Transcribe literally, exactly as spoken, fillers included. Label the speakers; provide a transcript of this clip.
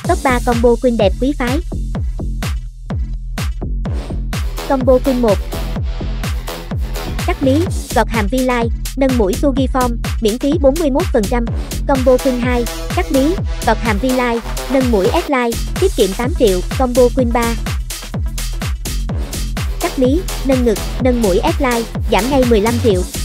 Speaker 1: Top ba combo queen đẹp quý phái. Combo queen một. Cắt mí, gọt hàm V-Line, nâng mũi Sugiform, miễn phí bốn mươi mốt phần trăm. Combo queen hai. Cắt mí, gọt hàm V-Line, nâng mũi S-Line, tiết kiệm tám triệu. Combo queen ba. Cắt mí, nâng ngực, nâng mũi S-Line, giảm ngay mười lăm triệu.